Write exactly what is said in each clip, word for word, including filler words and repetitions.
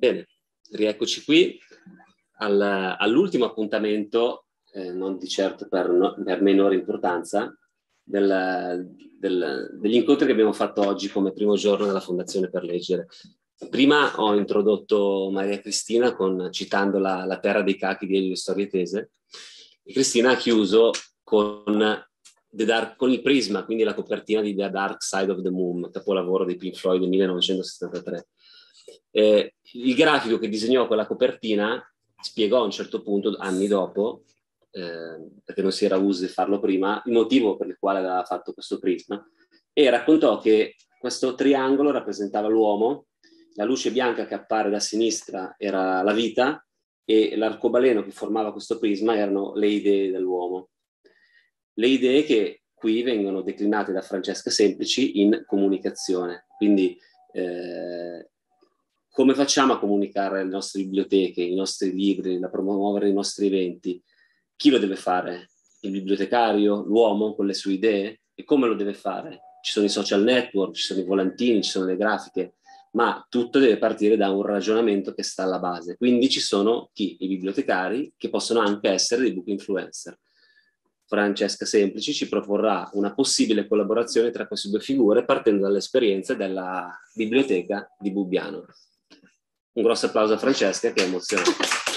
Bene, rieccoci qui al, all'ultimo appuntamento, eh, non di certo per, no, per minore importanza, del, del, degli incontri che abbiamo fatto oggi come primo giorno della Fondazione per Leggere. Prima ho introdotto Maria Cristina con, citando la, la terra dei cachi di Elio Storie Tese, e Cristina ha chiuso con, The Dark, con il prisma, quindi la copertina di The Dark Side of the Moon, capolavoro di Pink Floyd del millenovecentosettantatré. Eh, il grafico che disegnò quella copertina spiegò a un certo punto, anni dopo, eh, perché non si era uso di farlo prima, il motivo per il quale aveva fatto questo prisma, e raccontò che questo triangolo rappresentava l'uomo, la luce bianca che appare da sinistra era la vita e l'arcobaleno che formava questo prisma erano le idee dell'uomo. Le idee che qui vengono declinate da Francesca Semplici in comunicazione. Quindi eh, come facciamo a comunicare le nostre biblioteche, i nostri libri, a promuovere i nostri eventi? Chi lo deve fare? Il bibliotecario, l'uomo con le sue idee? E come lo deve fare? Ci sono i social network, ci sono i volantini, ci sono le grafiche, ma tutto deve partire da un ragionamento che sta alla base. Quindi ci sono chi? I bibliotecari, che possono anche essere dei book influencer. Francesca Semplici ci proporrà una possibile collaborazione tra queste due figure partendo dall'esperienza della biblioteca di Bubbiano. Un grosso applauso a Francesca, che è emozionante.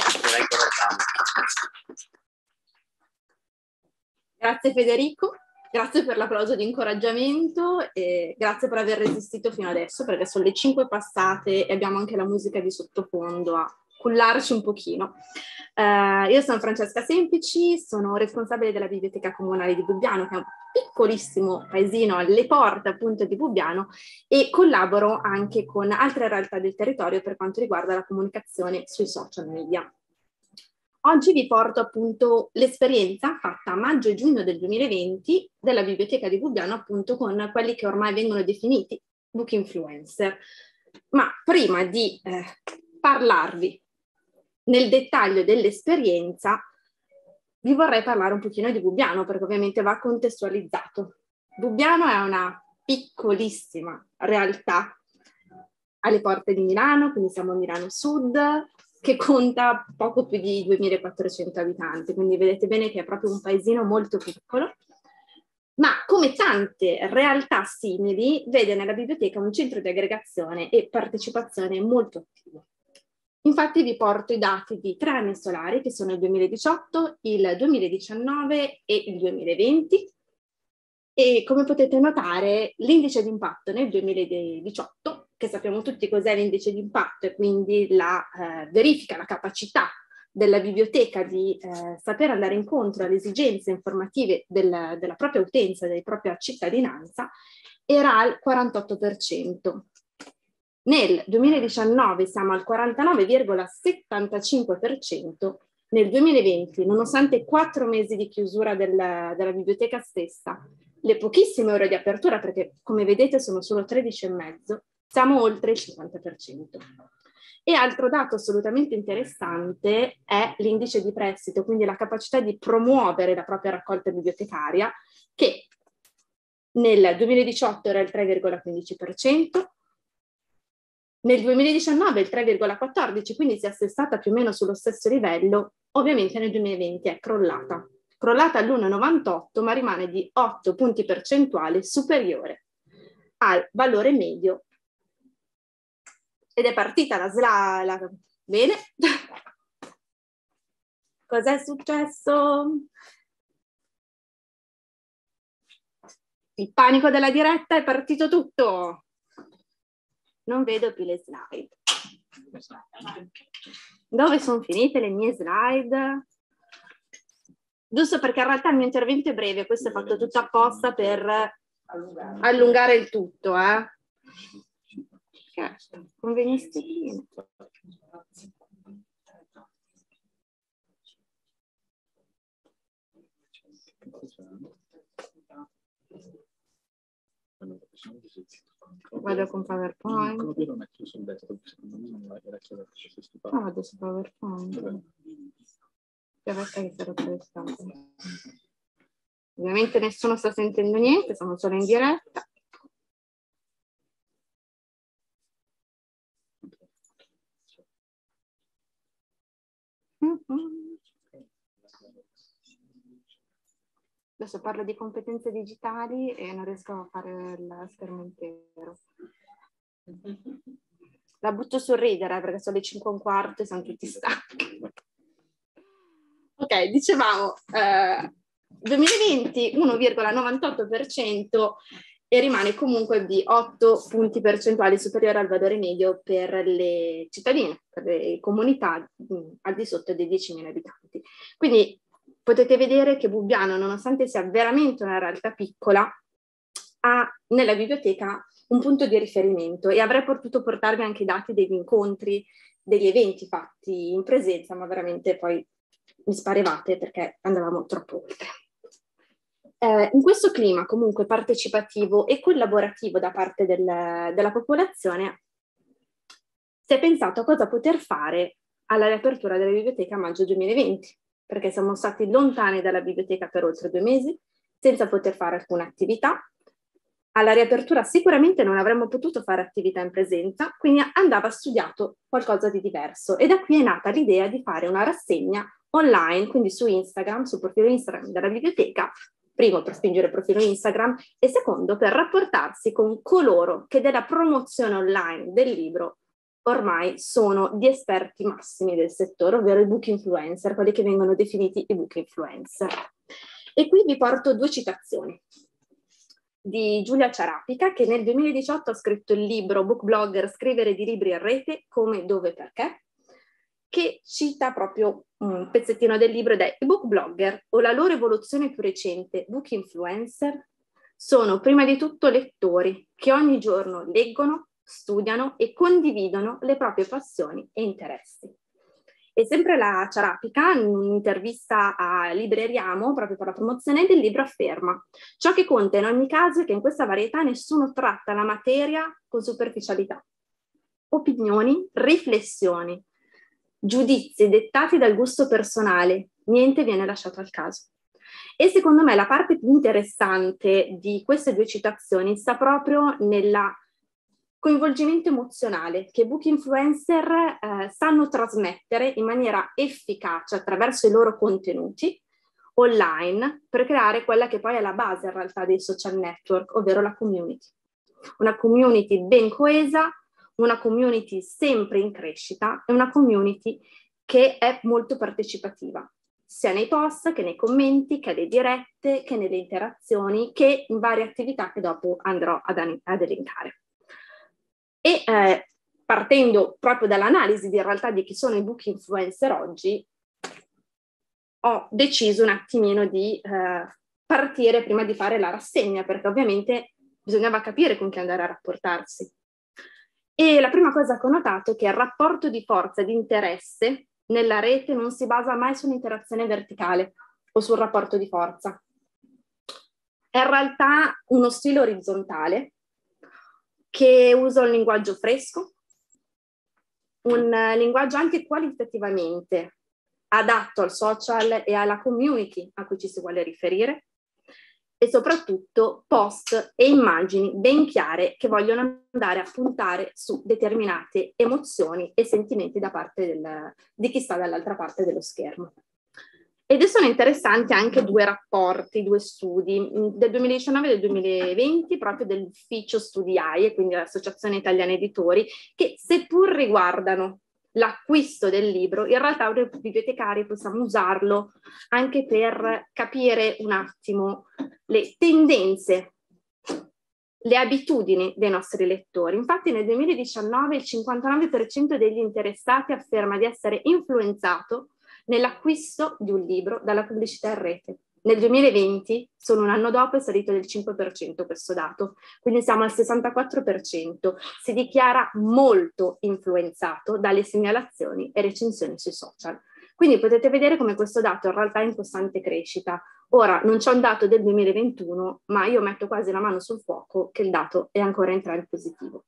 Grazie Federico, grazie per l'applauso di incoraggiamento e grazie per aver resistito fino adesso, perché sono le cinque passate e abbiamo anche la musica di sottofondo a cullarci un pochino. Uh, io sono Francesca Semplici, sono responsabile della Biblioteca Comunale di Bubbiano, che è un piccolissimo paesino alle porte appunto di Bubbiano, e collaboro anche con altre realtà del territorio per quanto riguarda la comunicazione sui social media. Oggi vi porto appunto l'esperienza fatta a maggio e giugno del duemilaventi della Biblioteca di Bubbiano appunto con quelli che ormai vengono definiti book influencer. Ma prima di eh, parlarvi nel dettaglio dell'esperienza, vi vorrei parlare un pochino di Bubbiano, perché ovviamente va contestualizzato. Bubbiano è una piccolissima realtà alle porte di Milano, quindi siamo a Milano Sud, che conta poco più di duemilaquattrocento abitanti, quindi vedete bene che è proprio un paesino molto piccolo, ma come tante realtà simili vede nella biblioteca un centro di aggregazione e partecipazione molto attivo. Infatti vi porto i dati di tre anni solari, che sono il duemiladiciotto, il duemiladiciannove e il duemilaventi, e come potete notare l'indice di impatto nel duemiladiciotto, che sappiamo tutti cos'è l'indice di impatto, e quindi la eh, verifica, la capacità della biblioteca di eh, saper andare incontro alle esigenze informative del, della propria utenza, della propria cittadinanza, era al quarantotto per cento. Nel duemiladiciannove siamo al quarantanove virgola settantacinque per cento, nel duemilaventi, nonostante quattro mesi di chiusura del, della biblioteca stessa, le pochissime ore di apertura, perché come vedete sono solo tredici e mezzo, siamo oltre il cinquanta per cento. E altro dato assolutamente interessante è l'indice di prestito, quindi la capacità di promuovere la propria raccolta bibliotecaria, che nel duemiladiciotto era il tre virgola quindici per cento, nel duemiladiciannove il tre virgola quattordici per cento, quindi si è assestata più o meno sullo stesso livello. Ovviamente nel duemilaventi è crollata, crollata all'uno virgola novantotto, ma rimane di otto punti percentuali superiore al valore medio. Ed è partita la slala. Bene. Cos'è successo? Il panico della diretta, è partito tutto. Non vedo più le slide. Dove sono finite le mie slide? Giusto perché in realtà il mio intervento è breve, questo è fatto tutto apposta per allungare il tutto, eh? Certo, conveniste prima. Vado con PowerPoint. Ah, vado su PowerPoint. Ovviamente nessuno sta sentendo niente, siamo solo in diretta. Adesso parlo di competenze digitali e non riesco a fare il schermo intero. La butto sul ridere perché sono le cinque e un quarto e siamo tutti stanchi. Ok, dicevamo eh, duemilaventi uno virgola novantotto per cento e rimane comunque di otto punti percentuali superiore al valore medio per le cittadine, per le comunità mh, al di sotto dei diecimila abitanti. Quindi potete vedere che Bubbiano, nonostante sia veramente una realtà piccola, ha nella biblioteca un punto di riferimento e avrei potuto portarvi anche i dati degli incontri, degli eventi fatti in presenza, ma veramente poi mi sparevate perché andavamo troppo oltre. Eh, in questo clima comunque partecipativo e collaborativo da parte del, della popolazione si è pensato a cosa poter fare alla riapertura della biblioteca a maggio duemilaventi, perché siamo stati lontani dalla biblioteca per oltre due mesi, senza poter fare alcuna attività. Alla riapertura sicuramente non avremmo potuto fare attività in presenza, quindi andava studiato qualcosa di diverso e da qui è nata l'idea di fare una rassegna online, quindi su Instagram, sul profilo Instagram della biblioteca, primo per spingere il profilo Instagram e secondo per rapportarsi con coloro che della promozione online del libro ormai sono gli esperti massimi del settore, ovvero i book influencer, quelli che vengono definiti i book influencer. E qui vi porto due citazioni di Giulia Ciarapica, che nel duemiladiciotto ha scritto il libro Book Blogger, scrivere di libri in rete, come, dove, perché, che cita proprio un pezzettino del libro ed è: i book blogger o la loro evoluzione più recente, book influencer, sono prima di tutto lettori che ogni giorno leggono, studiano e condividono le proprie passioni e interessi. E sempre la Ciarapica, in un'intervista a Libreriamo, proprio per la promozione del libro, afferma: ciò che conta in ogni caso è che in questa varietà nessuno tratta la materia con superficialità. Opinioni, riflessioni, giudizi dettati dal gusto personale, niente viene lasciato al caso. E secondo me la parte più interessante di queste due citazioni sta proprio nella coinvolgimento emozionale che book influencer eh, sanno trasmettere in maniera efficace attraverso i loro contenuti online per creare quella che poi è la base in realtà dei social network, ovvero la community. Una community ben coesa, una community sempre in crescita e una community che è molto partecipativa, sia nei post che nei commenti, che alle dirette, che nelle interazioni, che in varie attività che dopo andrò ad, ad elencare. E eh, partendo proprio dall'analisi di in realtà di chi sono i book influencer oggi, ho deciso un attimino di eh, partire prima di fare la rassegna, perché ovviamente bisognava capire con chi andare a rapportarsi. E la prima cosa che ho notato è che il rapporto di forza e di interesse nella rete non si basa mai su un'interazione verticale o sul rapporto di forza. È in realtà uno stile orizzontale che usa un linguaggio fresco, un linguaggio anche qualitativamente adatto al social e alla community a cui ci si vuole riferire, e soprattutto post e immagini ben chiare che vogliono andare a puntare su determinate emozioni e sentimenti da parte del, di chi sta dall'altra parte dello schermo. Ed sono interessanti anche due rapporti, due studi del duemiladiciannove e del duemilaventi, proprio dell'ufficio Studi A I E, quindi l'Associazione Italiana Editori, che seppur riguardano l'acquisto del libro, in realtà noi bibliotecari possiamo usarlo anche per capire un attimo le tendenze, le abitudini dei nostri lettori. Infatti nel duemiladiciannove il cinquantanove per cento degli interessati afferma di essere influenzato nell'acquisto di un libro dalla pubblicità in rete. Nel duemilaventi, solo un anno dopo, è salito del cinque per cento questo dato, quindi siamo al sessantaquattro per cento. Si dichiara molto influenzato dalle segnalazioni e recensioni sui social. Quindi potete vedere come questo dato in realtà è in costante crescita. Ora, non c'è un dato del duemilaventuno, ma io metto quasi la mano sul fuoco che il dato è ancora in trend positivo.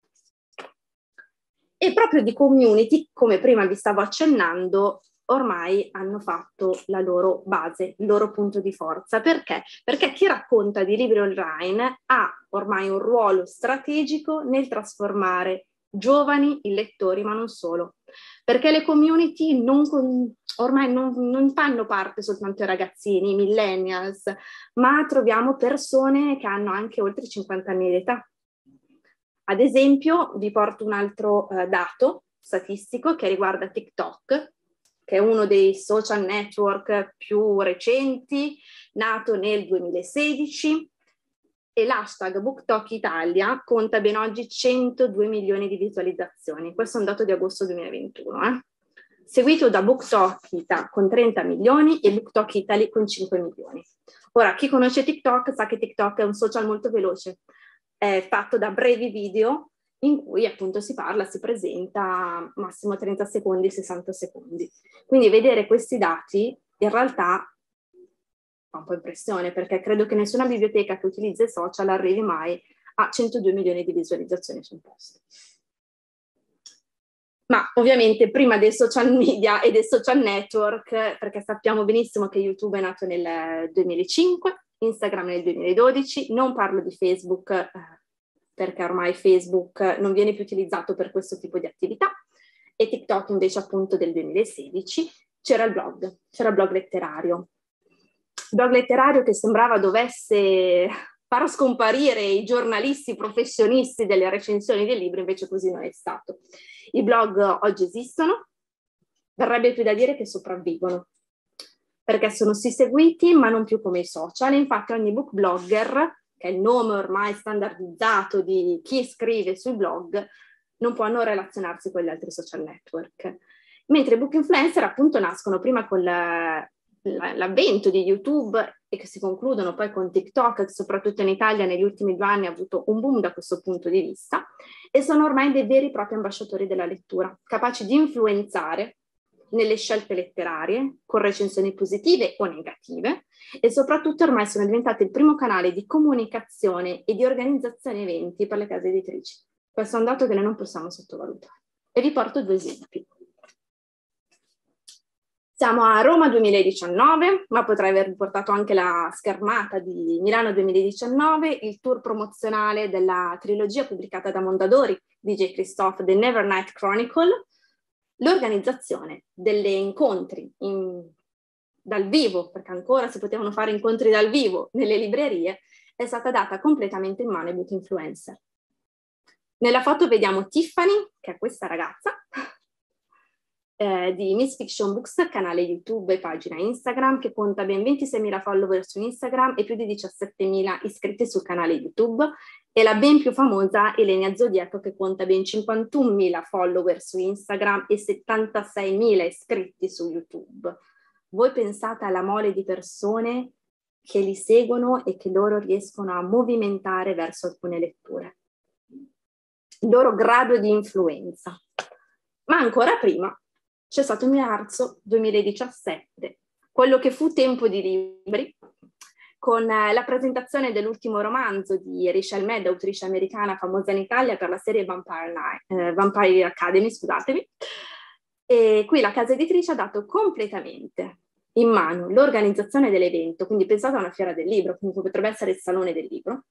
E proprio di community, come prima vi stavo accennando, ormai hanno fatto la loro base, il loro punto di forza. Perché? Perché chi racconta di libri online ha ormai un ruolo strategico nel trasformare giovani, i lettori, ma non solo. Perché le community non con, ormai non, non fanno parte soltanto i ragazzini, i millennials, ma troviamo persone che hanno anche oltre cinquanta anni di età. Ad esempio, vi porto un altro eh, dato statistico che riguarda TikTok, che è uno dei social network più recenti, nato nel duemilasedici, e l'hashtag BookTok Italia conta ben oggi centodue milioni di visualizzazioni. Questo è un dato di agosto duemilaventuno, eh? Seguito da BookTok Ita con trenta milioni e BookTok Italy con cinque milioni. Ora, chi conosce TikTok sa che TikTok è un social molto veloce, è fatto da brevi video in cui appunto si parla, si presenta massimo trenta secondi, sessanta secondi. Quindi vedere questi dati in realtà fa un po' impressione, perché credo che nessuna biblioteca che utilizza i social arrivi mai a centodue milioni di visualizzazioni su un post. Ma ovviamente prima dei social media e dei social network, perché sappiamo benissimo che YouTube è nato nel duemilacinque, Instagram nel duemiladodici, non parlo di Facebook eh, perché ormai Facebook non viene più utilizzato per questo tipo di attività, e TikTok invece appunto del duemilasedici, c'era il blog, c'era il blog letterario. Blog letterario che sembrava dovesse far scomparire i giornalisti professionisti delle recensioni dei libri, invece così non è stato. I blog oggi esistono, verrebbe più da dire che sopravvivono, perché sono sì seguiti ma non più come i social. Infatti ogni book blogger, che è il nome ormai standardizzato di chi scrive sui blog, non può non relazionarsi con gli altri social network. Mentre i book influencer appunto nascono prima con la l'avvento di YouTube e che si concludono poi con TikTok, che soprattutto in Italia negli ultimi due anni ha avuto un boom da questo punto di vista, e sono ormai dei veri e propri ambasciatori della lettura, capaci di influenzare nelle scelte letterarie, con recensioni positive o negative, e soprattutto ormai sono diventati il primo canale di comunicazione e di organizzazione eventi per le case editrici. Questo è un dato che noi non possiamo sottovalutare. E vi porto due esempi. Siamo a Roma duemiladiciannove, ma potrei aver portato anche la schermata di Milano duemiladiciannove, il tour promozionale della trilogia pubblicata da Mondadori di J. Christophe, The Never Night Chronicle, l'organizzazione delle incontri in, dal vivo, perché ancora si potevano fare incontri dal vivo nelle librerie, è stata data completamente in mano ai book influencer. Nella foto vediamo Tiffany, che è questa ragazza, Eh, di Miss Fiction Books, canale YouTube e pagina Instagram, che conta ben ventiseimila follower su Instagram e più di diciassettemila iscritti sul canale YouTube, e la ben più famosa Elenia Zodiaco, che conta ben cinquantunomila follower su Instagram e settantaseimila iscritti su YouTube. Voi pensate alla mole di persone che li seguono e che loro riescono a movimentare verso alcune letture. Il loro grado di influenza. Ma ancora prima c'è stato il marzo duemiladiciassette, quello che fu Tempo di Libri, con la presentazione dell'ultimo romanzo di Richelle Mead, autrice americana famosa in Italia per la serie Vampire, Night, eh, Vampire Academy, scusatemi. E qui la casa editrice ha dato completamente in mano l'organizzazione dell'evento, quindi pensate a una fiera del libro, comunque potrebbe essere il salone del libro,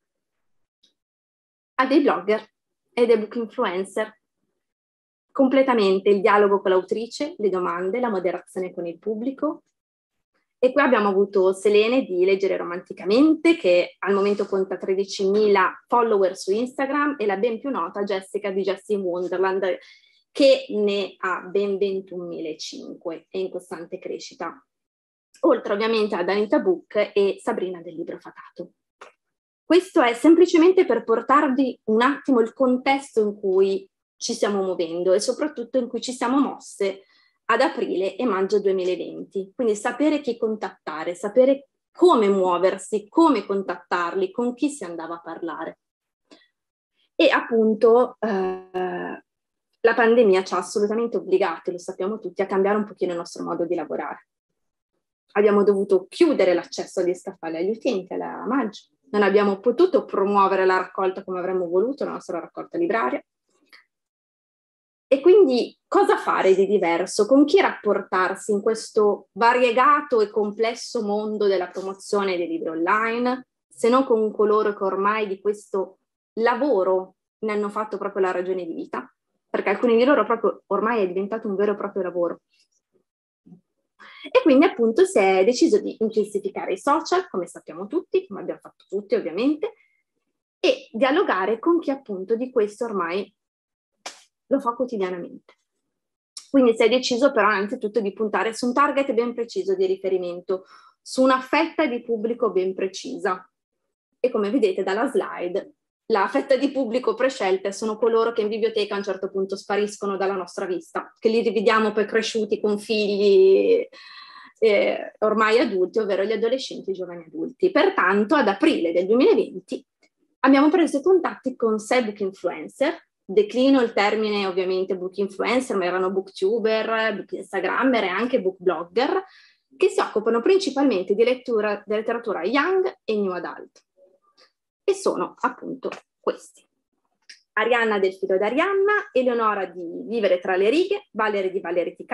a dei blogger e dei book influencer. Completamente il dialogo con l'autrice, le domande, la moderazione con il pubblico. E qui abbiamo avuto Selene di Leggere Romanticamente, che al momento conta tredicimila follower su Instagram, e la ben più nota Jessica di Jessie in Wonderland, che ne ha ben ventunomilacinquecento, è in costante crescita. Oltre ovviamente ad Anita Book e Sabrina del Libro Fatato. Questo è semplicemente per portarvi un attimo il contesto in cui ci stiamo muovendo e soprattutto in cui ci siamo mosse ad aprile e maggio duemilaventi. Quindi sapere chi contattare, sapere come muoversi, come contattarli, con chi si andava a parlare. E appunto eh, la pandemia ci ha assolutamente obbligati, lo sappiamo tutti, a cambiare un pochino il nostro modo di lavorare. Abbiamo dovuto chiudere l'accesso agli scaffali agli utenti alla maggio, non abbiamo potuto promuovere la raccolta come avremmo voluto, la nostra raccolta libraria. E quindi cosa fare di diverso? Con chi rapportarsi in questo variegato e complesso mondo della promozione dei libri online, se non con coloro che ormai di questo lavoro ne hanno fatto proprio la ragione di vita? perché alcuni di loro proprio ormai è diventato un vero e proprio lavoro. E quindi appunto si è deciso di intensificare i social, come sappiamo tutti, come abbiamo fatto tutti ovviamente, e dialogare con chi appunto di questo ormai lo fa quotidianamente. Quindi si è deciso però innanzitutto di puntare su un target ben preciso di riferimento, su una fetta di pubblico ben precisa. E come vedete dalla slide, la fetta di pubblico prescelte sono coloro che in biblioteca a un certo punto spariscono dalla nostra vista, che li rivediamo poi cresciuti con figli eh, ormai adulti, ovvero gli adolescenti e i giovani adulti. Pertanto ad aprile del duemilaventi abbiamo preso i contatti con sei book influencer. Declino il termine ovviamente book influencer, ma erano booktuber, book instagrammer e anche book blogger, che si occupano principalmente di lettura, di letteratura young e new adult. E sono appunto questi. Arianna del filo d'Arianna, Eleonora di Vivere tra le righe, Valerie di Valerie T K,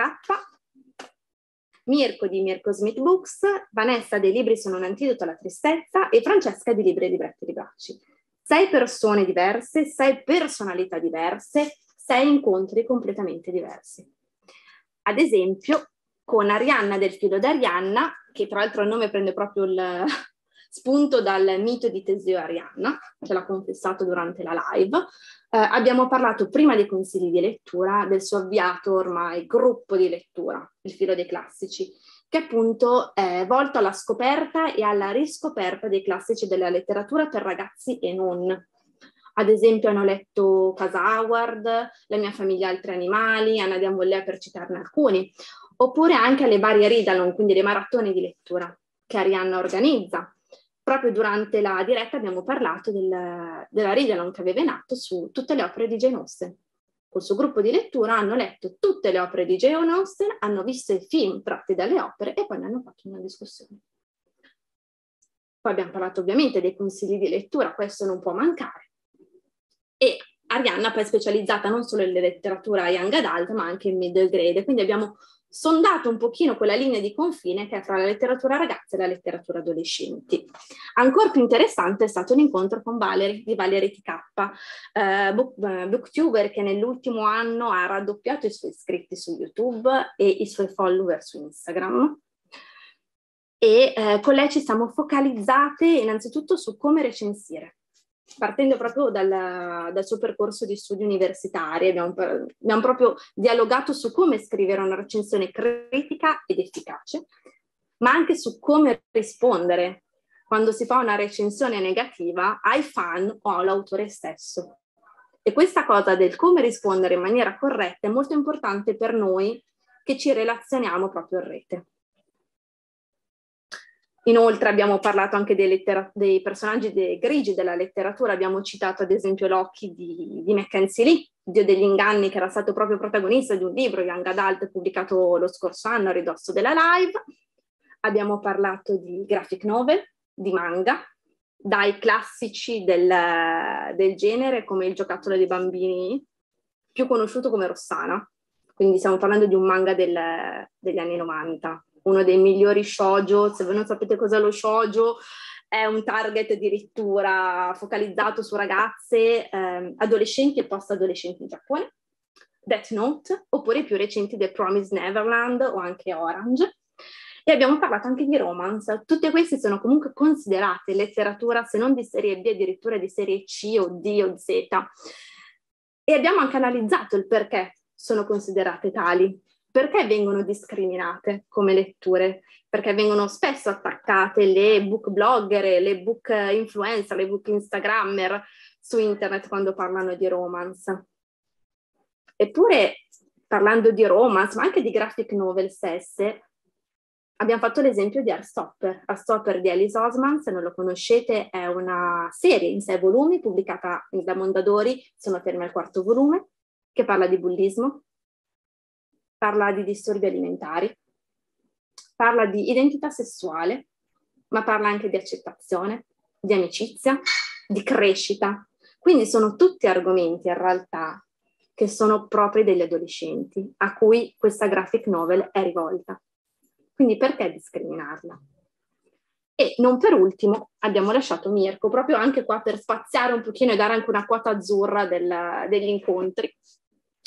Mirko di Mirko Smith Books, Vanessa dei Libri sono un antidoto alla tristezza e Francesca di Libri, Libretti, Libracci. Sei persone diverse, sei personalità diverse, sei incontri completamente diversi. Ad esempio, con Arianna del filo d'Arianna, che tra l'altro il nome prende proprio il spunto dal mito di Teseo e Arianna, ce l'ha confessato durante la live, eh, abbiamo parlato prima dei consigli di lettura del suo avviato ormai gruppo di lettura, il filo dei classici, che appunto è volto alla scoperta e alla riscoperta dei classici della letteratura per ragazzi e non. Ad esempio hanno letto Casa Howard, La mia famiglia altri animali, Anna di Ambollea per citarne alcuni, oppure anche alle varie read-along, quindi le maratone di lettura che Arianna organizza. Proprio durante la diretta abbiamo parlato del, della read-along che aveva in atto su tutte le opere di Jane Austen. Col suo gruppo di lettura hanno letto tutte le opere di Jane Austen, hanno visto i film tratti dalle opere e poi ne hanno fatto una discussione. Poi abbiamo parlato ovviamente dei consigli di lettura, questo non può mancare. E Arianna poi è specializzata non solo nella letteratura young adult, ma anche in middle grade, quindi abbiamo sondato un pochino quella linea di confine che è fra la letteratura ragazza e la letteratura adolescenti. Ancora più interessante è stato l'incontro con Valerie di Valerie T K, eh, book, eh, booktuber che nell'ultimo anno ha raddoppiato i suoi iscritti su YouTube e i suoi follower su Instagram. E eh, con lei ci siamo focalizzate innanzitutto su come recensire. Partendo proprio dal, dal suo percorso di studi universitari, abbiamo, abbiamo proprio dialogato su come scrivere una recensione critica ed efficace, ma anche su come rispondere quando si fa una recensione negativa ai fan o all'autore stesso. E questa cosa del come rispondere in maniera corretta è molto importante per noi che ci relazioniamo proprio in rete. Inoltre abbiamo parlato anche dei, dei personaggi dei grigi della letteratura, abbiamo citato ad esempio Loki di, di Mackenzie Lee, Dio degli inganni, che era stato proprio protagonista di un libro young adult pubblicato lo scorso anno a ridosso della live. Abbiamo parlato di graphic novel, di manga, dai classici del, del genere come Il giocattolo dei bambini, più conosciuto come Rossana, quindi stiamo parlando di un manga del, degli anni novanta. Uno dei migliori shoujo. Se voi non sapete cos'è lo shoujo, è un target addirittura focalizzato su ragazze, eh, adolescenti e post-adolescenti in Giappone, Death Note, oppure i più recenti The Promised Neverland o anche Orange. E abbiamo parlato anche di romance. Tutte queste sono comunque considerate letteratura, se non di serie B, addirittura di serie C o D o Z. E abbiamo anche analizzato il perché sono considerate tali. Perché vengono discriminate come letture? Perché vengono spesso attaccate le book blogger, le book influencer, le book instagrammer su internet quando parlano di romance. Eppure, parlando di romance, ma anche di graphic novel stesse, abbiamo fatto l'esempio di Heartstopper. Heartstopper di Alice Oseman, se non lo conoscete, è una serie in sei volumi pubblicata da Mondadori, sono fermi al quarto volume, che parla di bullismo, parla di disturbi alimentari, parla di identità sessuale, ma parla anche di accettazione, di amicizia, di crescita. Quindi sono tutti argomenti in realtà che sono propri degli adolescenti, a cui questa graphic novel è rivolta. Quindi perché discriminarla? E non per ultimo abbiamo lasciato Mirko, proprio anche qua per spaziare un pochino e dare anche una quota azzurra del, degli incontri.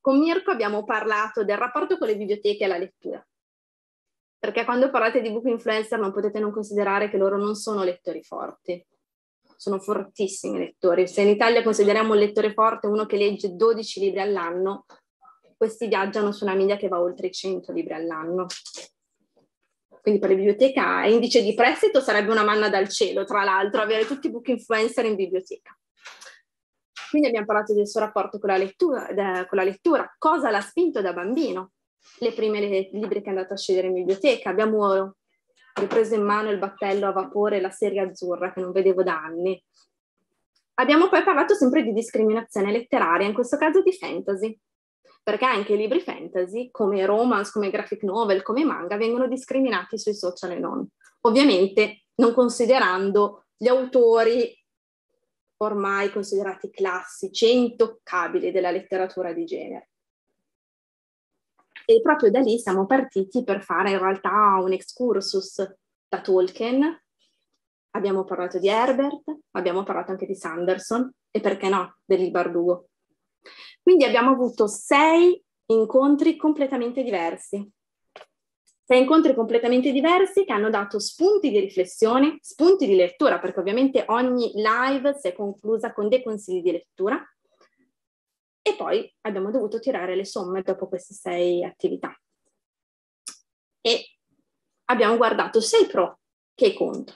con Mirko abbiamo parlato del rapporto con le biblioteche e la lettura. Perché quando parlate di book influencer non potete non considerare che loro non sono lettori forti. Sono fortissimi lettori. Se in Italia consideriamo un lettore forte uno che legge dodici libri all'anno, questi viaggiano su una media che va oltre i cento libri all'anno. Quindi per le biblioteche indice di prestito sarebbe una manna dal cielo, tra l'altro, avere tutti i book influencer in biblioteca. Quindi abbiamo parlato del suo rapporto con la lettura, eh, con la lettura, cosa l'ha spinto da bambino, le prime le, libri che è andato a scegliere in biblioteca. Abbiamo ripreso in mano Il battello a vapore, la serie azzurra, che non vedevo da anni. Abbiamo poi parlato sempre di discriminazione letteraria, in questo caso di fantasy, perché anche i libri fantasy, come romance, come graphic novel, come manga, vengono discriminati sui social e non. Ovviamente non considerando gli autori ormai considerati classici e intoccabili della letteratura di genere. E proprio da lì siamo partiti per fare in realtà un excursus da Tolkien. Abbiamo parlato di Herbert, abbiamo parlato anche di Sanderson e perché no, del Bardugo. Quindi abbiamo avuto sei incontri completamente diversi. Sei incontri completamente diversi che hanno dato spunti di riflessione, spunti di lettura, perché ovviamente ogni live si è conclusa con dei consigli di lettura. E poi abbiamo dovuto tirare le somme dopo queste sei attività. E abbiamo guardato sia i pro che i contro.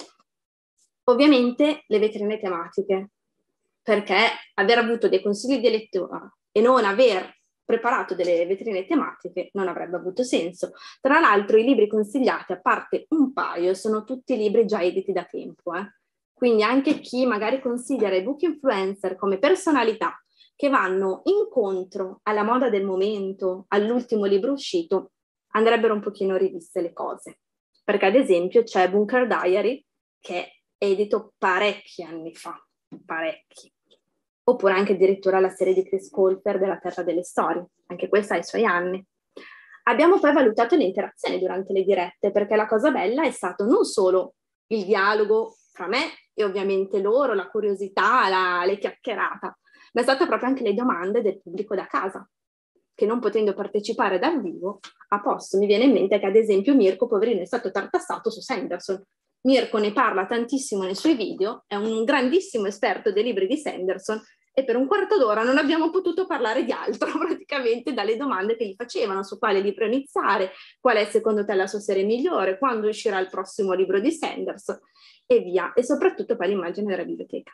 Ovviamente le vetrine tematiche, perché aver avuto dei consigli di lettura e non aver preparato delle vetrine tematiche non avrebbe avuto senso. Tra l'altro i libri consigliati, a parte un paio, sono tutti libri già editi da tempo. Eh? Quindi anche chi magari considera i book influencer come personalità che vanno incontro alla moda del momento, all'ultimo libro uscito, andrebbero un pochino riviste le cose. Perché ad esempio c'è Bunker Diary, che è edito parecchi anni fa, parecchi. Oppure anche addirittura la serie di Chris Colfer della Terra delle Storie, anche questa ha i suoi anni. Abbiamo poi valutato le interazioni durante le dirette, perché la cosa bella è stato non solo il dialogo fra me e ovviamente loro, la curiosità, la, le chiacchierate, ma è stata proprio anche le domande del pubblico da casa, che non potendo partecipare dal vivo ha posto. Mi viene in mente che ad esempio Mirko, poverino, è stato tartassato su Sanderson. Mirko ne parla tantissimo nei suoi video, è un grandissimo esperto dei libri di Sanderson e per un quarto d'ora non abbiamo potuto parlare di altro, praticamente dalle domande che gli facevano su quale libro iniziare, qual è secondo te la sua serie migliore, quando uscirà il prossimo libro di Sanderson e via. E soprattutto poi l'immagine della biblioteca.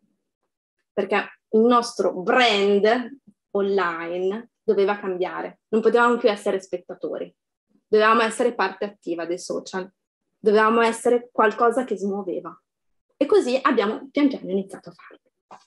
Perché il nostro brand online doveva cambiare, non potevamo più essere spettatori, dovevamo essere parte attiva dei social, dovevamo essere qualcosa che smuoveva. E così abbiamo pian piano iniziato a farlo.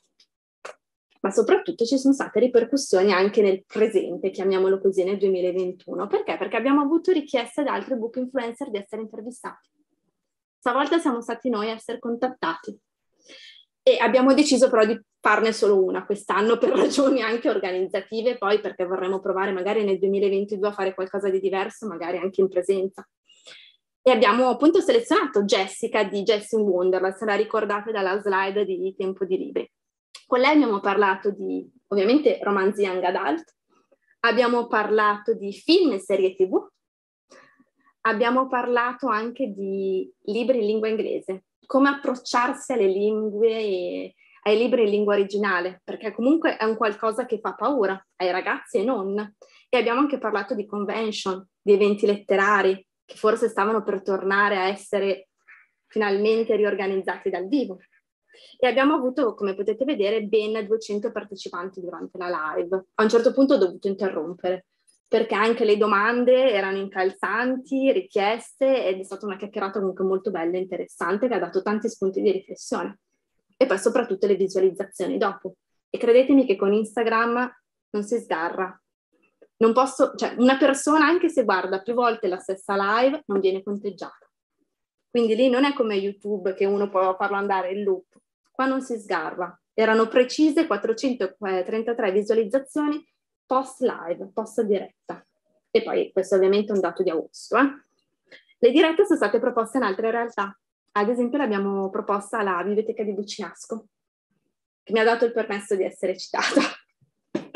Ma soprattutto ci sono state ripercussioni anche nel presente, chiamiamolo così, nel duemilaventuno. Perché? Perché abbiamo avuto richieste da altri book influencer di essere intervistati. Stavolta siamo stati noi a essere contattati. E abbiamo deciso però di farne solo una quest'anno per ragioni anche organizzative, poi perché vorremmo provare magari nel duemilaventidue a fare qualcosa di diverso, magari anche in presenza. E abbiamo appunto selezionato Jessica di Jess in Wonderland, se la ricordate dalla slide di Tempo di Libri. Con lei abbiamo parlato di, ovviamente, romanzi young adult, abbiamo parlato di film e serie tivù, abbiamo parlato anche di libri in lingua inglese, come approcciarsi alle lingue e ai libri in lingua originale, perché comunque è un qualcosa che fa paura ai ragazzi e non. E abbiamo anche parlato di convention, di eventi letterari, che forse stavano per tornare a essere finalmente riorganizzati dal vivo. E abbiamo avuto, come potete vedere, ben duecento partecipanti durante la live. A un certo punto ho dovuto interrompere, perché anche le domande erano incalzanti, richieste, ed è stata una chiacchierata comunque molto bella e interessante, che ha dato tanti spunti di riflessione. E poi soprattutto le visualizzazioni dopo. E credetemi che con Instagram non si sgarra. Non posso, cioè una persona, anche se guarda più volte la stessa live, non viene conteggiata. Quindi lì non è come YouTube che uno può farlo andare in loop. Qua non si sgarra. Erano precise quattrocentotrentatré visualizzazioni post live, post diretta. E poi questo ovviamente è un dato di agosto. Eh? Le dirette sono state proposte in altre realtà. Ad esempio l'abbiamo proposta alla Biblioteca di Buccinasco, che mi ha dato il permesso di essere citata.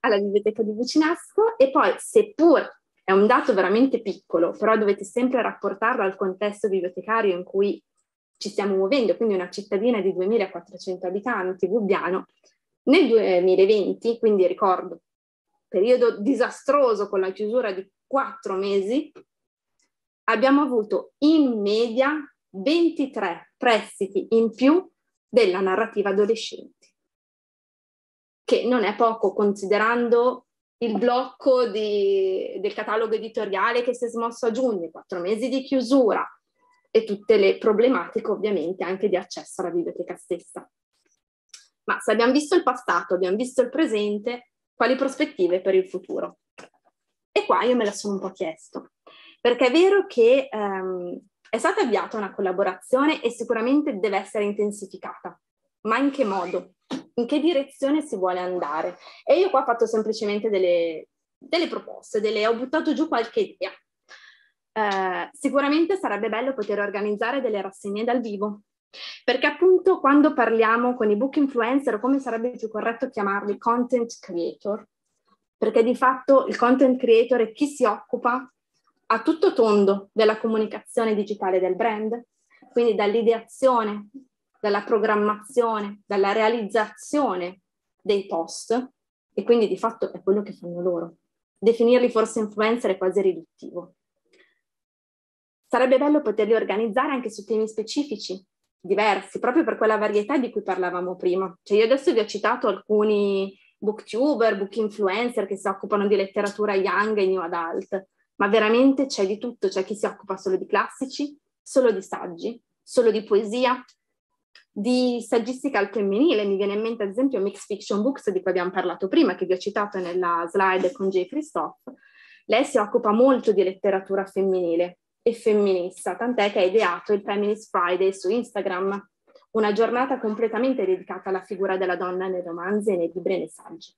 alla biblioteca di Bucinasco, e poi, seppur è un dato veramente piccolo, però dovete sempre rapportarlo al contesto bibliotecario in cui ci stiamo muovendo, quindi una cittadina di duemilaquattrocento abitanti, Bubbiano, nel duemilaventi, quindi ricordo, periodo disastroso con la chiusura di quattro mesi, abbiamo avuto in media ventitré prestiti in più della narrativa adolescenti, che non è poco considerando il blocco di, del catalogo editoriale che si è smosso a giugno, quattro mesi di chiusura e tutte le problematiche ovviamente anche di accesso alla biblioteca stessa. Ma se abbiamo visto il passato, abbiamo visto il presente, quali prospettive per il futuro? E qua io me la sono un po' chiesto, perché è vero che ehm, è stata avviata una collaborazione e sicuramente deve essere intensificata, ma in che modo? In che direzione si vuole andare? E io qua ho fatto semplicemente delle, delle proposte, delle, ho buttato giù qualche idea. Eh, sicuramente sarebbe bello poter organizzare delle rassegne dal vivo, perché appunto quando parliamo con i book influencer, o come sarebbe più corretto chiamarli, content creator, perché di fatto il content creator è chi si occupa a tutto tondo della comunicazione digitale del brand, quindi dall'ideazione, dalla programmazione, dalla realizzazione dei post, e quindi di fatto è quello che fanno loro. Definirli forse influencer è quasi riduttivo. Sarebbe bello poterli organizzare anche su temi specifici, diversi, proprio per quella varietà di cui parlavamo prima. Cioè io adesso vi ho citato alcuni booktuber, book influencer che si occupano di letteratura young e new adult, ma veramente c'è di tutto, c'è chi si occupa solo di classici, solo di saggi, solo di poesia, di saggistica al femminile. Mi viene in mente ad esempio Mixed Fiction Books, di cui abbiamo parlato prima, che vi ho citato nella slide con J. Christophe. Lei si occupa molto di letteratura femminile e femminista, tant'è che ha ideato il Feminist Friday su Instagram, una giornata completamente dedicata alla figura della donna nei romanzi e nei libri e nei saggi.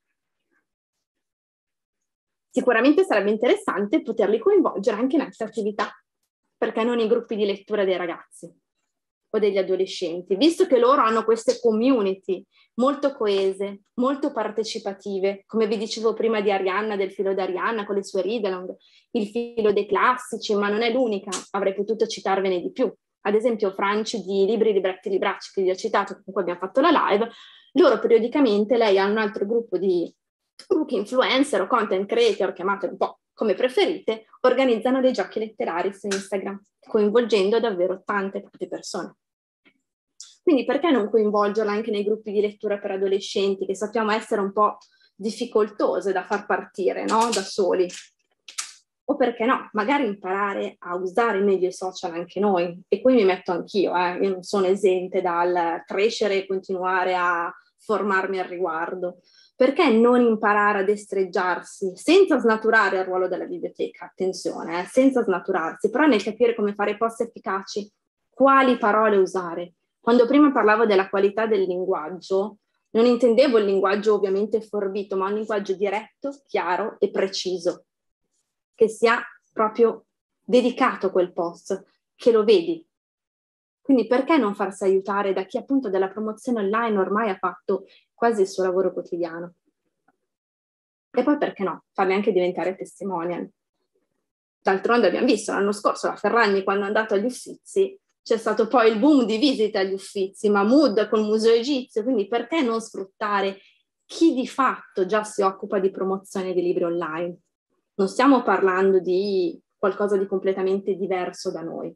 Sicuramente sarebbe interessante poterli coinvolgere anche in altre attività, perché non i gruppi di lettura dei ragazzi o degli adolescenti, visto che loro hanno queste community molto coese, molto partecipative, come vi dicevo prima di Arianna, del filo di Arianna con le sue read-along, il filo dei classici, ma non è l'unica, avrei potuto citarvene di più. Ad esempio Franci di Libri, Libretti, Libracci, che vi ho citato, con cui abbiamo fatto la live, loro periodicamente, lei ha un altro gruppo di book influencer o content creator, chiamatelo un po' come preferite, organizzano dei giochi letterari su Instagram, coinvolgendo davvero tante, tante persone. Quindi perché non coinvolgerla anche nei gruppi di lettura per adolescenti, che sappiamo essere un po' difficoltose da far partire, no? Da soli. O perché no, magari imparare a usare meglio i social anche noi. E qui mi metto anch'io, eh? Io non sono esente dal crescere e continuare a formarmi al riguardo. Perché non imparare a destreggiarsi senza snaturare il ruolo della biblioteca? Attenzione, eh? Senza snaturarsi, però nel capire come fare post efficaci, quali parole usare. Quando prima parlavo della qualità del linguaggio, non intendevo il linguaggio ovviamente forbito, ma un linguaggio diretto, chiaro e preciso, che sia proprio dedicato a quel post, che lo vedi. Quindi perché non farsi aiutare da chi appunto della promozione online ormai ha fatto quasi il suo lavoro quotidiano? E poi perché no? Farli anche diventare testimonial. D'altronde abbiamo visto l'anno scorso la Ferragni, quando è andato agli Uffizi, c'è stato poi il boom di visite agli Uffizi, Mahmood col Museo Egizio, quindi perché non sfruttare chi di fatto già si occupa di promozione di libri online? Non stiamo parlando di qualcosa di completamente diverso da noi.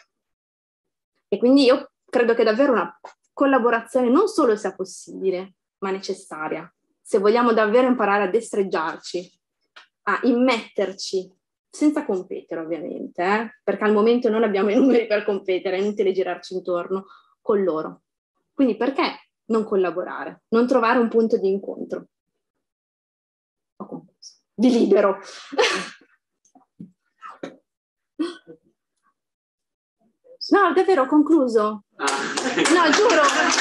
E quindi io credo che davvero una collaborazione non solo sia possibile, ma necessaria. Se vogliamo davvero imparare a destreggiarci, a immetterci, senza competere ovviamente, eh? Perché al momento non abbiamo i numeri per competere, è inutile girarci intorno con loro. Quindi perché non collaborare? Non trovare un punto di incontro? Ho concluso. Vi libero. No, davvero, ho concluso. No, giuro.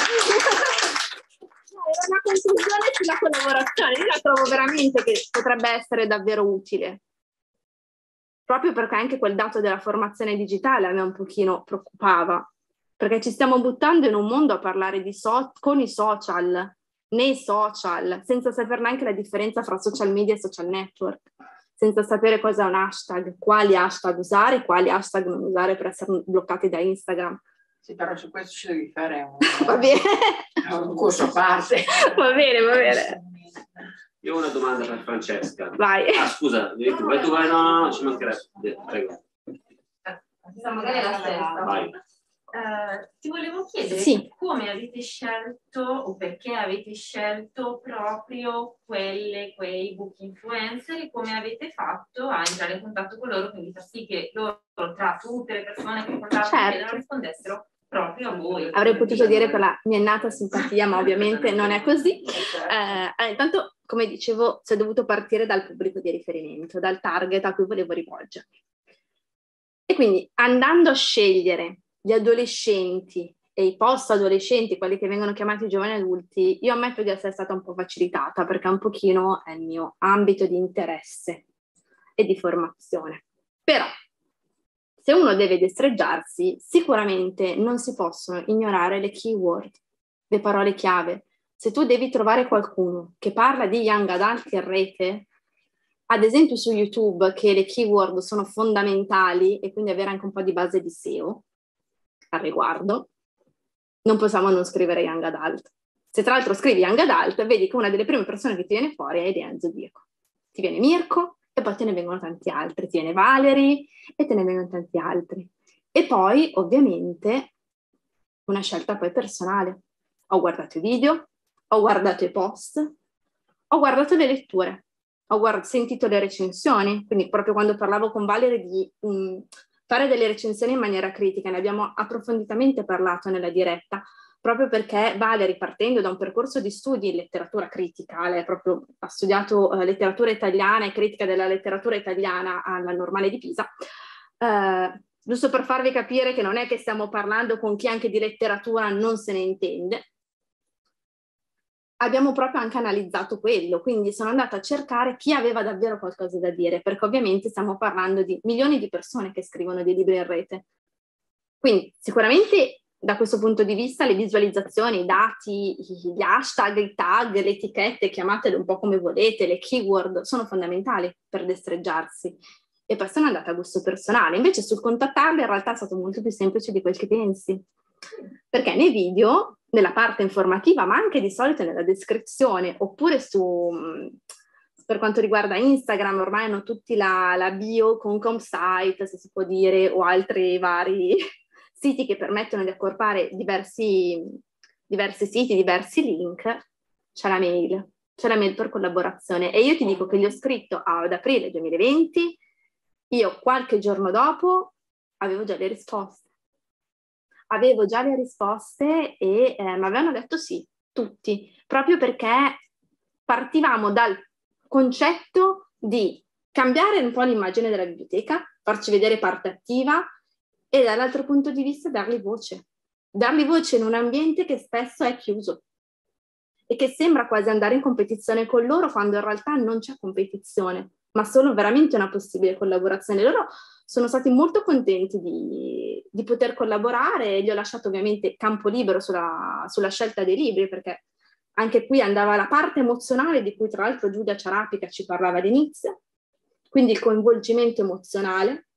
Era una conclusione sulla collaborazione. Io la trovo veramente che potrebbe essere davvero utile. Proprio perché anche quel dato della formazione digitale a me un pochino preoccupava. Perché ci stiamo buttando in un mondo a parlare di so- con i social nei social, senza sapere neanche la differenza fra social media e social network, senza sapere cosa è un hashtag, quali hashtag usare, quali hashtag non usare per essere bloccati da Instagram. Sì, però su questo ci devi fare un, Va bene. un corso a parte. Va bene, va bene. Io ho una domanda per Francesca. Vai. Ah, scusa, tu vai, tu vai, no, no, no, ci mancherebbe. Prego. Magari è la stessa. Vai. Uh, ti volevo chiedere sì. come avete scelto o perché avete scelto proprio quelle, quei book influencer e come avete fatto a entrare in contatto con loro, quindi far sì che loro, tra tutte le persone che contattano, certo, rispondessero proprio a voi. Avrei potuto dire per la mia innata simpatia, ma ovviamente non è così. Eh, intanto, come dicevo, si è dovuto partire dal pubblico di riferimento, dal target a cui volevo rivolgermi. E quindi andando a scegliere gli adolescenti e i post-adolescenti, quelli che vengono chiamati giovani adulti, io ammetto di essere stata un po' facilitata perché un pochino è il mio ambito di interesse e di formazione. Però, se uno deve destreggiarsi, sicuramente non si possono ignorare le keyword, le parole chiave. Se tu devi trovare qualcuno che parla di young adult in rete, ad esempio su YouTube, che le keyword sono fondamentali e quindi avere anche un po' di base di S E O al riguardo, non possiamo non scrivere young adult. Se tra l'altro scrivi young adult, vedi che una delle prime persone che ti viene fuori è Eliane Zodiaco. Ti viene Mirko e poi te ne vengono tanti altri. Ti viene Valerie e te ne vengono tanti altri. E poi, ovviamente, una scelta poi personale. Ho guardato i video, ho guardato i post, ho guardato le letture. Ho guard- sentito le recensioni, quindi proprio quando parlavo con Valerie di um, fare delle recensioni in maniera critica, ne abbiamo approfonditamente parlato nella diretta, proprio perché Valerie, partendo da un percorso di studi in letteratura critica, lei proprio ha studiato uh, letteratura italiana e critica della letteratura italiana alla Normale di Pisa, uh, giusto per farvi capire che non è che stiamo parlando con chi anche di letteratura non se ne intende. Abbiamo proprio anche analizzato quello, quindi sono andata a cercare chi aveva davvero qualcosa da dire, perché ovviamente stiamo parlando di milioni di persone che scrivono dei libri in rete. Quindi sicuramente da questo punto di vista le visualizzazioni, i dati, gli hashtag, i tag, le etichette, chiamatele un po' come volete, le keyword, sono fondamentali per destreggiarsi. E poi sono andata a gusto personale. Invece sul contattarli in realtà è stato molto più semplice di quel che pensi. Perché nei video, nella parte informativa, ma anche di solito nella descrizione, oppure su, per quanto riguarda Instagram, ormai hanno tutti la, la bio con ComSite, se si può dire, o altri vari siti che permettono di accorpare diversi, diversi siti, diversi link, c'è la mail, c'è la mail per collaborazione. E io ti dico che gli ho scritto ad aprile duemilaventi, io qualche giorno dopo avevo già le risposte. Avevo già le risposte e eh, mi avevano detto sì, tutti, proprio perché partivamo dal concetto di cambiare un po' l'immagine della biblioteca, farci vedere parte attiva e dall'altro punto di vista dargli voce. Dargli voce in un ambiente che spesso è chiuso e che sembra quasi andare in competizione con loro quando in realtà non c'è competizione, ma solo veramente una possibile collaborazione. Loro sono stati molto contenti di, di poter collaborare e gli ho lasciato ovviamente campo libero sulla, sulla scelta dei libri, perché anche qui andava la parte emozionale di cui tra l'altro Giulia Ciarapica ci parlava all'inizio, quindi il coinvolgimento emozionale.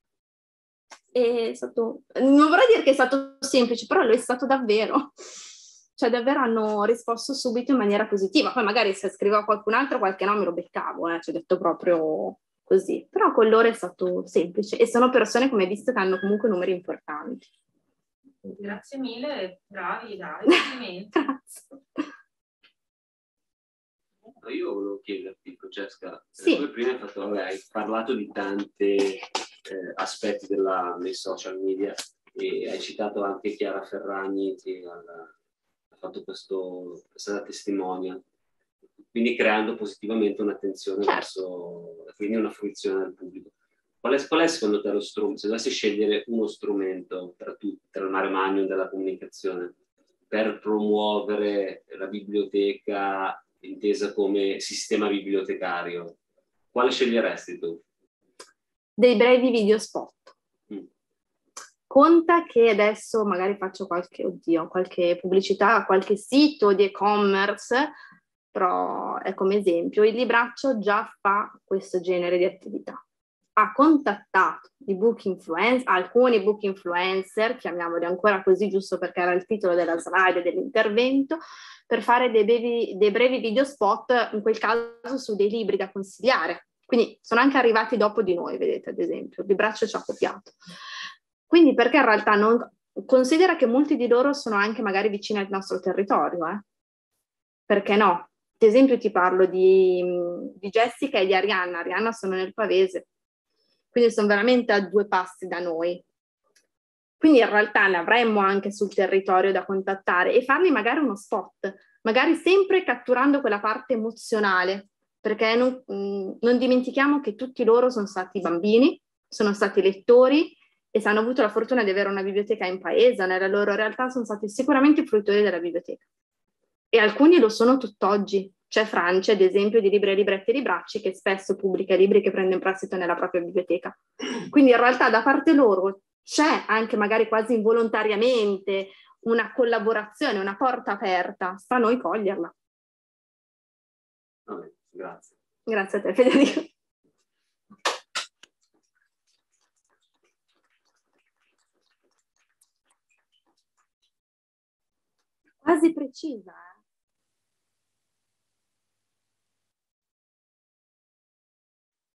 E è stato, non vorrei dire che è stato semplice, però lo è stato davvero. Cioè davvero hanno risposto subito in maniera positiva. Poi magari se scriveva qualcun altro qualche nome lo beccavo, eh, ci ho detto proprio così. Però con loro è stato semplice e sono persone, come hai visto, che hanno comunque numeri importanti. Grazie mille, bravi, dai, complimenti. Grazie. Io volevo chiederti, Francesca, sì. Tu prima hai, fatto, vabbè, hai parlato di tanti eh, aspetti della, dei social media e hai citato anche Chiara Ferragni che ha, ha fatto questo, questa testimonia, quindi creando positivamente un'attenzione verso, quindi una fruizione del pubblico. Qual è, qual è secondo te lo strumento, se dovessi scegliere uno strumento tra tutti, tra il mare magnum della comunicazione, per promuovere la biblioteca intesa come sistema bibliotecario, quale sceglieresti tu? Dei brevi video spot. Mm. Conta che adesso magari faccio qualche, oddio, qualche pubblicità, qualche sito di e-commerce, però è come esempio, il Libraccio già fa questo genere di attività. Ha contattato i book influencer, alcuni book influencer, chiamiamoli ancora così giusto perché era il titolo della slide dell'intervento, per fare dei brevi, dei brevi video spot, in quel caso su dei libri da consigliare. Quindi sono anche arrivati dopo di noi, vedete, ad esempio, il Libraccio ci ha copiato. Quindi perché in realtà non considera che molti di loro sono anche magari vicini al nostro territorio, eh? Perché no? Ad esempio ti parlo di, di Jessica e di Arianna. Arianna sono nel Pavese, quindi sono veramente a due passi da noi. Quindi in realtà ne avremmo anche sul territorio da contattare e fargli magari uno spot, magari sempre catturando quella parte emozionale, perché non, non dimentichiamo che tutti loro sono stati bambini, sono stati lettori, e se hanno avuto la fortuna di avere una biblioteca in paese, nella loro realtà sono stati sicuramente fruitori della biblioteca. E alcuni lo sono tutt'oggi. C'è Francia, ad esempio, di Libri e Libretti e Libracci, che spesso pubblica libri che prende in prestito nella propria biblioteca. Quindi in realtà da parte loro c'è anche magari quasi involontariamente una collaborazione, una porta aperta. Sta a noi coglierla. Vabbè, grazie. Grazie a te, Federico. Quasi precisa, eh?